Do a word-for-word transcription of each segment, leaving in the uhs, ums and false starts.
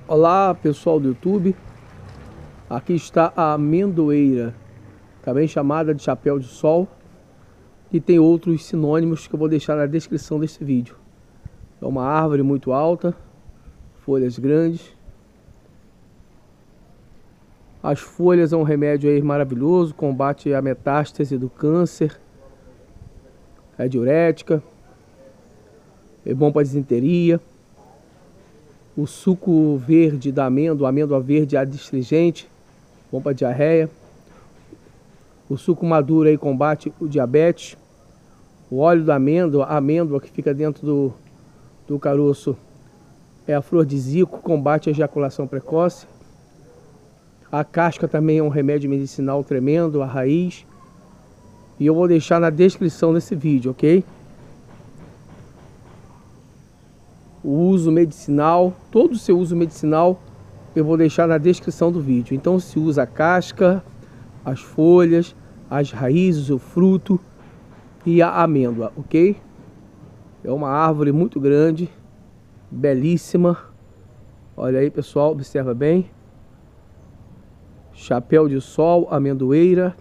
Olá pessoal do YouTube, aqui está a amendoeira, também chamada de chapéu de sol, e tem outros sinônimos que eu vou deixar na descrição desse vídeo. É uma árvore muito alta, folhas grandes. As folhas é um remédio aí maravilhoso, combate a metástase do câncer, é diurética, é bom para disenteria. O suco verde da amêndoa, amêndoa verde adstringente, bom para diarreia. O suco maduro aí combate o diabetes. O óleo da amêndoa, a amêndoa que fica dentro do, do caroço, é afrodisíaco, combate a ejaculação precoce. A casca também é um remédio medicinal tremendo, a raiz. E eu vou deixar na descrição desse vídeo, ok? O uso medicinal, todo o seu uso medicinal, eu vou deixar na descrição do vídeo. Então se usa a casca, as folhas, as raízes, o fruto e a amêndoa, ok? É uma árvore muito grande, belíssima. Olha aí pessoal, observa bem. Chapéu de sol, amendoeira.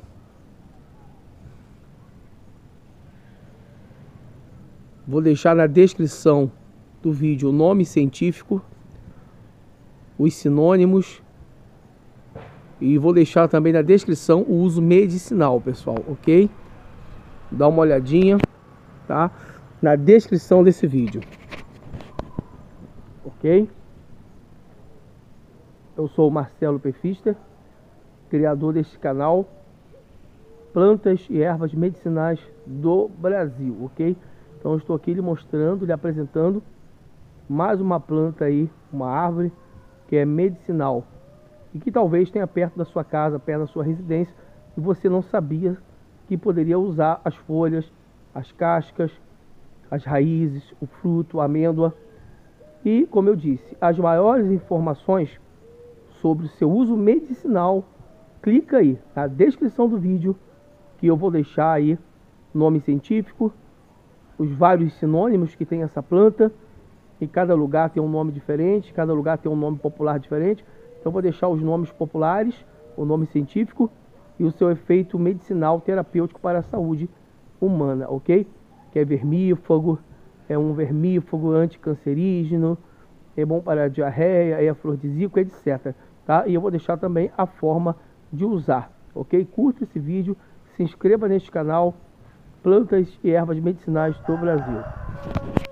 Vou deixar na descrição do vídeo o nome científico, os sinônimos, e vou deixar também na descrição o uso medicinal, pessoal, ok? Dá uma olhadinha, tá? Na descrição desse vídeo, ok? Eu sou o Marcelo Pefister, criador deste canal Plantas e Ervas Medicinais do Brasil, ok? Então eu estou aqui lhe mostrando, lhe apresentando mais uma planta aí, uma árvore que é medicinal e que talvez tenha perto da sua casa, perto da sua residência, e você não sabia que poderia usar as folhas, as cascas, as raízes, o fruto, a amêndoa. E como eu disse, as maiores informações sobre o seu uso medicinal, clica aí na descrição do vídeo, que eu vou deixar aí nome científico, os vários sinônimos que tem essa planta. E cada lugar tem um nome diferente, cada lugar tem um nome popular diferente. Então eu vou deixar os nomes populares, o nome científico e o seu efeito medicinal terapêutico para a saúde humana, ok? Que é vermífugo, é um vermífugo anticancerígeno, é bom para a diarreia, é afrodisíaco, etcétera. Tá? E eu vou deixar também a forma de usar, ok? Curta esse vídeo, se inscreva neste canal Plantas e Ervas Medicinais do Brasil.